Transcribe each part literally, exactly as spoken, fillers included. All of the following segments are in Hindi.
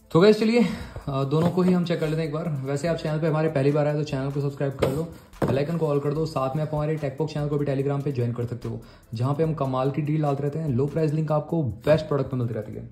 तो गैस चलिए दोनों को ही हम चेक कर लेते हैं एक बार। वैसे आप चैनल पे हमारे पहली बार आए तो चैनल को सब्सक्राइब कर लो, बेल आइकन को ऑल कर दो। साथ में आप हमारे टेकपॉक चैनल को भी टेलीग्राम पे ज्वाइन कर सकते हो, जहां पे हम कमाल की डील डालते रहते हैं। लो प्राइस लिंक आपको बेस्ट प्रोडक्ट में मिलती रहती है।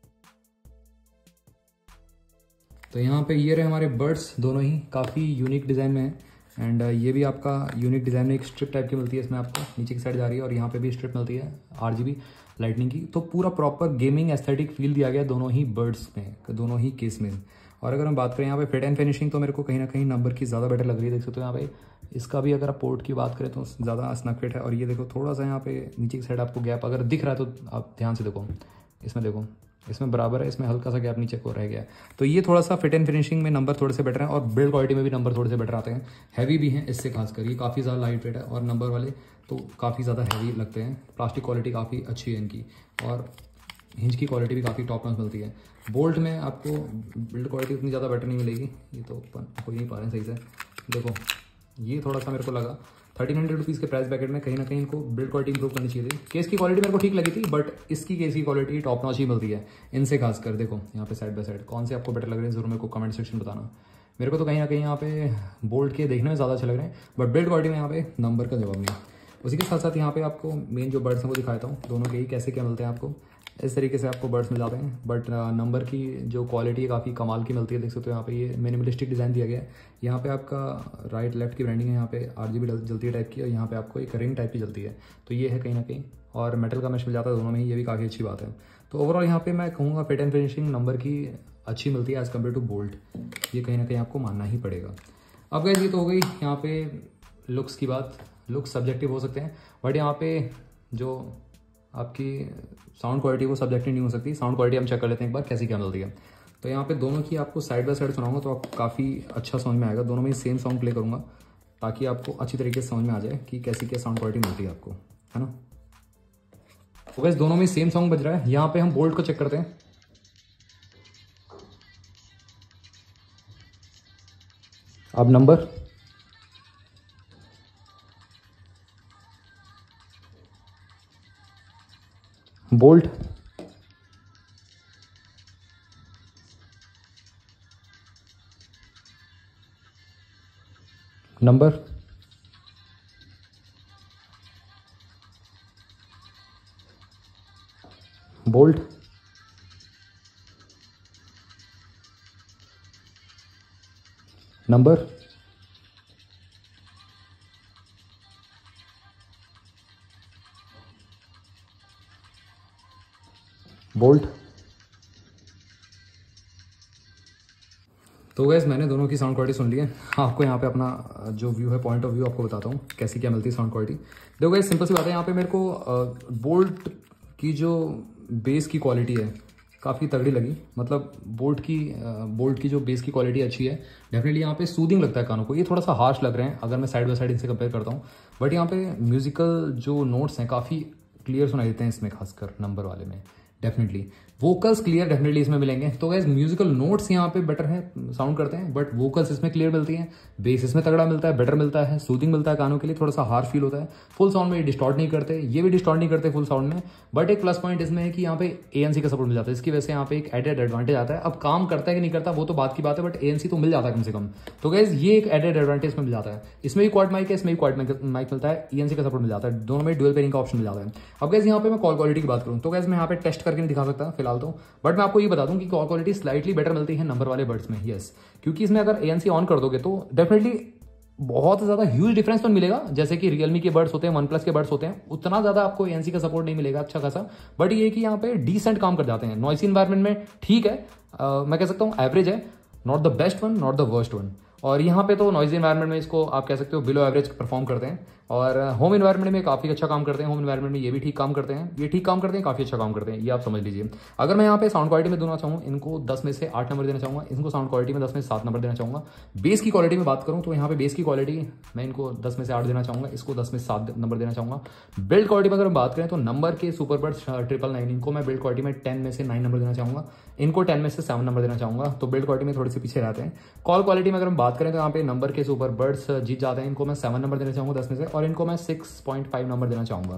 तो यहाँ पे ये रहे हमारे बर्ड्स, दोनों ही काफ़ी यूनिक डिज़ाइन में है। एंड ये भी आपका यूनिक डिज़ाइन में एक स्ट्रिप टाइप की मिलती है, इसमें आपको नीचे की साइड जा रही है और यहाँ पे भी स्ट्रिप मिलती है आरजीबी लाइटनिंग की। तो पूरा प्रॉपर गेमिंग एस्थेटिक फील दिया गया दोनों ही बर्ड्स में, दोनों ही केस में। और अगर हम बात करें यहाँ पे फिट एंड फिनिशिंग, तो मेरे को कहीं ना कहीं नंबर की ज़्यादा बेटर लग रही है। देख सकते हो यहाँ पे इसका भी अगर आप पोर्ट की बात करें तो ज़्यादा स्नैक फिट है। और ये देखो थोड़ा सा यहाँ पे नीचे की साइड आपको गैप अगर दिख रहा है तो आप ध्यान से देखो, इसमें देखो इसमें बराबर है, इसमें हल्का सा गैप नीचे को रह गया है। तो ये थोड़ा सा फिट एंड फिनिशिंग में नंबर थोड़े से बेटर हैं और बिल्ड क्वालिटी में भी नंबर थोड़े से बेटर आते हैं। हैवी भी हैं इससे खासकर, ये काफ़ी ज़्यादा लाइट वेट है और नंबर वाले तो काफ़ी ज़्यादा हैवी लगते हैं। प्लास्टिक क्वालिटी काफ़ी अच्छी है इनकी और हिंज की क्वालिटी भी काफ़ी टॉप नॉच मिलती है। बोल्ट में आपको बिल्ड क्वालिटी उतनी ज़्यादा बेटर नहीं मिलेगी। ये तो कोई नहीं पा रहे हैं सही से, देखो ये थोड़ा सा मेरे को लगा थर्टीन हंड्रेड रुपीज़ के प्राइस पैकेट में कहीं ना कहीं इनको बिल्ड क्वालिटी इंप्रूव करनी चाहिए थी। केस की क्वालिटी मेरे को ठीक लगी थी, बट इसकी केस की क्वालिटी टॉप नॉच ही मिलती है इनसे खासकर। देखो यहाँ पे साइड बाय साइड कौन से आपको बेटर लग रहे हैं जरूर मेरे को कमेंट सेक्शन में बताना। मेरे को तो कहीं ना कहीं यहाँ पे बोल्ट के देखने में ज़्यादा अच्छे लग रहे हैं, बट बिल्ड क्वालिटी में यहाँ पे नंबर का जवाब नहीं। उसी के साथ साथ यहाँ पे आपको मेन जो बर्ड्स हैं वो दिखाता हूँ, दोनों के ही कैसे क्या मिलते हैं आपको। इस तरीके से आपको बर्ड्स मिल जाते हैं, बट नंबर की जो क्वालिटी है काफ़ी कमाल की मिलती है। देख सकते हो यहाँ पे ये मिनिमलिस्टिक डिज़ाइन दिया गया है। यहाँ पे आपका राइट लेफ्ट की ब्रांडिंग है, यहाँ पे आरजीबी जलती है टाइप की, और यहाँ पे आपको एक रिंग टाइप की जलती है। तो ये है कहीं ना कहीं, और मेटल का मैश मिल जाता है दोनों में ही, ये भी काफ़ी अच्छी बात है। तो ओवरऑल यहाँ पे मैं कहूँगा फिट एंड फिनिशिंग नंबर की अच्छी मिलती है एज़ कम्पेयर टू बोल्ट, ये कहीं ना कहीं आपको मानना ही पड़ेगा। अब गाइस ये तो हो गई यहाँ पे लुक्स की बात। लुक्स सब्जेक्टिव हो सकते हैं, बट यहाँ पे जो आपकी साउंड क्वालिटी वो सब्जेक्टिव नहीं हो सकती। साउंड क्वालिटी हम चेक कर लेते हैं एक बार कैसी क्या मिलती है। तो यहाँ पे दोनों की आपको साइड बाय साइड सुनाऊंगा तो आपको काफ़ी अच्छा समझ में आएगा। दोनों में सेम सॉन्ग प्ले करूँगा ताकि आपको अच्छी तरीके से समझ में आ जाए कि कैसी क्या साउंड क्वालिटी मिलती है आपको, है ना। तो वैसे दोनों में सेम सॉन्ग बज रहा है। यहाँ पे हम बोल्ट को चेक करते हैं। अब number Boult number Boult number Boult. तो गैस मैंने दोनों की साउंड क्वालिटी सुन ली है। आपको यहाँ पे अपना जो व्यू है, पॉइंट ऑफ व्यू आपको बताता हूँ कैसी क्या मिलती है साउंड क्वालिटी। देखो गैस सिंपल सी बात है, यहाँ पे मेरे को बोल्ट की जो बेस की क्वालिटी है काफ़ी तगड़ी लगी। मतलब बोल्ट की बोल्ट की जो बेस की क्वालिटी अच्छी है डेफिनेटली। यहाँ पे सूदिंग लगता है कानों को। ये थोड़ा सा हार्श लग रहे हैं अगर मैं साइड बाय साइड इनसे कंपेयर करता हूँ, बट यहाँ पे म्यूजिकल जो नोट्स हैं काफ़ी क्लियर सुनाई देते हैं इसमें, खासकर नंबर वाले में डेफिनेटली। वोकल्स क्लियर डेफिनेटली इसमें मिलेंगे। तो गाइस म्यूजिकल नोट्स यहाँ पे बेटर है, साउंड करते हैं, बट वोकल्स इसमें क्लियर मिलती हैं। बेस इसमें तगड़ा मिलता है, बेटर मिलता है, सूदिंग मिलता है कानों के लिए, थोड़ा सा हार्ड फील होता है। फुल साउंड में डिस्टॉर्ट नहीं करते, ये भी डिस्टॉर्ट नहीं करते फुल साउंड में। बट एक प्लस पॉइंट इसमें है कि यहाँ पे एएनसी का सपोर्ट मिल जाता है। इसकी वजह से यहाँ पे एक एडेड एडवांटेज आता है। अब काम करता है कि नहीं करता वो तो बात की बात है, बट एएनसी तो मिल जाता है कम से कम। तो गाइस ये एक एडेड एडवांटेज में मिल जाता है। इसमें भी क्वाड माइक है, इसमें भी क्वाड माइक मिलता है, एएनसी का सपोर्ट मिल जाता है, दोनों में डुअल पेयरिंग का ऑप्शन मिल जाता है। अब गाइस यहाँ पे मैं कॉल क्वालिटी की बात करूँ तो गाइस मैं यहाँ पे टेस्ट करके नहीं दिखा सकता फिलहाल तो, बट मैं आपको ये बता दूं कि कॉल क्वालिटी स्लाइटली बेटर मिलती है नंबर वाले बर्ड्स में। यस, क्योंकि इसमें अगर एएनसी ऑन कर दोगे तो डेफिनेटली बहुत ज़्यादा ह्यूज डिफरेंस तो मिलेगा। जैसे कि रियलमी के बर्ड्स होते हैं, वन प्लस के बर्ड्स होते हैं, उतना ज़्यादा आपको एएनसी का सपोर्ट नहीं मिलेगा अच्छा खासा। बट ये कि यहाँ पे डिसेंट काम कर जाते हैं। नॉइसी इन्वायरमेंट में ठीक है, आ, मैं कह सकता हूँ एवरेज है, not the best one, not the worst one. और यहाँ पे तो नॉइजी इन्वायरमेंट में इसको आप कह सकते हो बिलो एवरेज परफॉर्म करते हैं। और होम इन्वायरमेंट में काफ़ी अच्छा काम करते हैं। होम इन्वायरमेंट में ये भी ठीक काम करते हैं, ये ठीक काम करते हैं, काफ़ी अच्छा काम करते हैं, ये आप समझ लीजिए। अगर मैं यहाँ पे साउंड क्वालिटी में देना चाहूँ, इनको दस में से आठ नंबर देना चाहूँगा, इनको साउंड क्वालिटी में दस में से सात नंबर देना चाहूँगा। बेस की क्वालिटी में बात करूँ तो यहाँ पे बेस की क्वालिटी मैं इनको दस में से आठ देना चाहूँगा, इसको दस में से सात नंबर देना चाहूँगा। बिल्ड क्वालिटी में अगर हम बात करें तो नंबर के सुपर बर्ड्स ट्रिपल नाइन, इनको मैं बिल्ड क्वालिटी में टेन में से नाइन नंबर देना चाहूँगा, इनको टेन में से सेवन नंबर देना चाहूँगा। तो बिल्ड क्वालिटी में थोड़े से पीछे रहते हैं। कॉल क्वालिटी में अगर हम बात करें तो यहाँ पे नंबर के सुपर बर्ड्स जीत जाते हैं, इनको मैं सेवन नंबर देना चाहूँगा दस में से, और इनको मैं सिक्स पॉइंट फाइव नंबर देना चाहूँगा।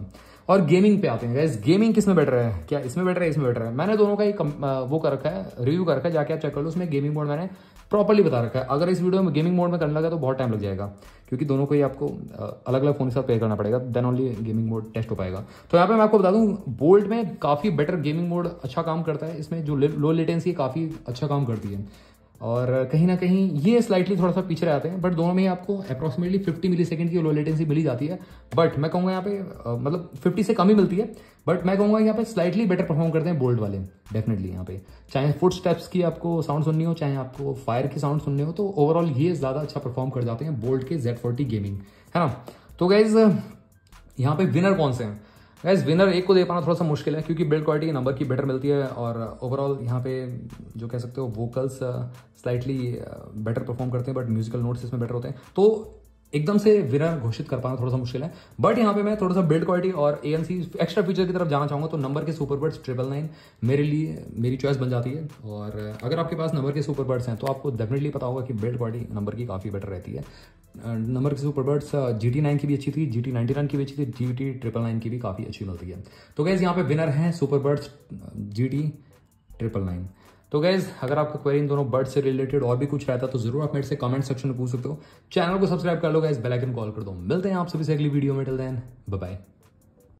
और गेमिंग पे आते हैं गाइस। गेमिंग किस में बेटर है, क्या इसमें बेटर है, इसमें बेटर है? मैंने दोनों का ही वो कर रखा है, रिव्यू कर रखा है, जाके आप चेक कर लो। उसमें गेमिंग मोड मैंने प्रॉपर्ली बता रखा है। अगर इस वीडियो में गेमिंग मोड में करने लगा तो बहुत टाइम लग जाएगा, क्योंकि दोनों को ही आपको अलग अलग फोन के साथ पेयर करना पड़ेगा, then only gaming mode test हो पाएगा। तो यहाँ पे मैं आपको बता दूं, बोल्ट में काफ़ी बेटर गेमिंग मोड अच्छा काम करता है। इसमें जो लो लेटेंसी काफ़ी अच्छा काम करती है, और कहीं ना कहीं ये स्लाइटली थोड़ा सा पीछे रहते हैं, बट दोनों में ही आपको अप्रॉक्सीमेटली फिफ्टी मिली सेकेंड की लो लेटेंसी मिली जाती है। बट मैं कहूँगा यहाँ पे आ, मतलब फिफ्टी से कम ही मिलती है, बट मैं कहूँगा यहाँ पे स्लाइटली बेटर परफॉर्म करते हैं बोल्ट वाले डेफिनेटली। यहाँ पे चाहे फुट स्टेप्स की आपको साउंड सुननी हो, चाहे आपको फायर की साउंड सुननी हो, तो ओवरऑल ये ज़्यादा अच्छा परफॉर्म कर जाते हैं बोल्ट के जेड फोर्टी गेमिंग, है ना। तो गाइज यहाँ पे विनर कौन से हैं? गाइस विनर एक को दे पाना थोड़ा सा मुश्किल है, क्योंकि बिल्ड क्वालिटी नंबर की बेटर मिलती है, और ओवरऑल यहाँ पे जो कह सकते हो वोकल्स स्लाइटली बेटर परफॉर्म करते हैं, बट म्यूजिकल नोट्स इसमें बेटर होते हैं। तो एकदम से विनर घोषित कर पाना थोड़ा सा मुश्किल है। बट यहाँ पे मैं थोड़ा सा बिल्ड क्वालिटी और एएनसी एक्स्ट्रा फीचर की तरफ जाना चाहूंगा, तो नंबर के सुपरबड्स ट्रिपल नाइन मेरे लिए मेरी चॉइस बन जाती है। और अगर आपके पास नंबर के सुपरबड्स हैं तो आपको डेफिनेटली पता होगा कि बिल्ड क्वालिटी नंबर की काफ़ी बेटर रहती है। नंबर के सुपरबड्स जी टी नाइन की भी अच्छी थी, जी टी नाइनटी नाइन की भी अच्छी थी, जी टी ट्रिपल नाइन की भी काफ़ी अच्छी मिलती है। तो गैस यहाँ पे विनर है Superbuds G T triple nine. तो गैस अगर आपका क्वेरी इन दोनों बर्ड से रिलेटेड और भी कुछ रहता तो जरूर आप मेरे से कमेंट सेक्शन में पूछ सकते हो। चैनल को सब्सक्राइब कर लो गाइस, बेल आइकन कॉल कर दो। मिलते हैं आप सभी से अगली वीडियो में, टिल देन बाय बाय।